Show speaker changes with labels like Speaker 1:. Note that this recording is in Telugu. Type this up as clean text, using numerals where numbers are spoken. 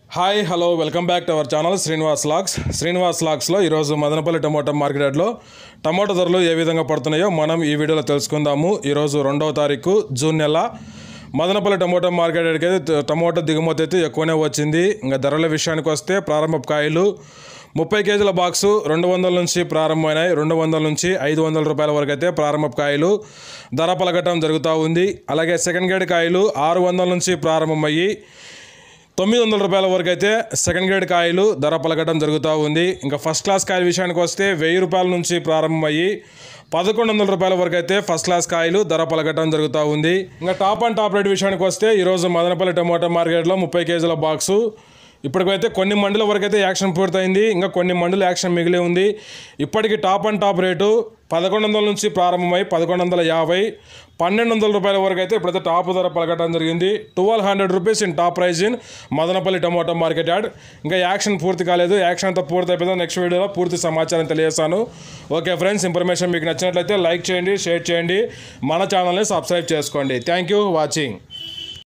Speaker 1: Hi hello welcome back to our channel Srinivas లాగ్స్లో ఈరోజు మదనపల్లి టమోటా మార్కెట్ యార్డ్లో టమోటా ధరలు ఏ విధంగా పడుతున్నాయో మనం ఈ వీడియోలో తెలుసుకుందాము. ఈరోజు 2వ తారీఖు జూన్ నెల మదనపల్లి టమోటా మార్కెట్ యార్డ్కి అయితే టమోటా దిగుమతి అయితే ఎక్కువనే వచ్చింది. ఇంకా ధరల విషయానికి వస్తే ప్రారంభ కాయలు 30 కేజీల బాక్సు 200 నుంచి ప్రారంభమైనాయి. 200 నుంచి 500 రూపాయల వరకు అయితే ప్రారంభ కాయలు ధర పలకటం జరుగుతూ ఉంది. అలాగే సెకండ్ గ్రేడ్ కాయలు 600 నుంచి ప్రారంభమయ్యి 900 రూపాయల వరకు అయితే సెకండ్ గ్రేడ్ కాయలు ధర పలకడం జరుగుతూ ఉంది. ఇంకా ఫస్ట్ క్లాస్ కాయల విషయానికి వస్తే 1000 రూపాయల నుంచి ప్రారంభమయ్యి 1100 రూపాయల వరకు అయితే ఫస్ట్ క్లాస్ కాయలు ధర పలకటం జరుగుతూ ఉంది. ఇంకా టాప్ రేట్ విషయానికి వస్తే ఈరోజు మదనపల్లి టమోటా మార్కెట్లో 30 కేజీల బాక్సు ఇప్పటికైతే కొన్ని మండల వరకు అయితే యాక్షన్ పూర్తయింది. ఇంకా కొన్ని మండల యాక్షన్ మిగిలి ఉంది. ఇప్పటికి టాప్ రేటు 1100 నుంచి ప్రారంభమై 1150 1200 రూపాయల వరకు అయితే ఇప్పుడైతే టాప్ ధర పలకటం జరిగింది. 1200 rupees in top price in Madanapalli tomato market yard. ఇంకా యాక్షన్ పూర్తి కాలేదు. యాక్షన్ అంతా పూర్తి అయిపోయింది. నెక్స్ట్ వీడియోలో పూర్తి సమాచారం తెలియజేస్తాను. ఓకే ఫ్రెండ్స్, ఇన్ఫర్మేషన్ మీకు నచ్చినట్లయితే లైక్ చేయండి, షేర్ చేయండి, మన ఛానల్ని సబ్స్క్రైబ్ చేసుకోండి. Thank you watching.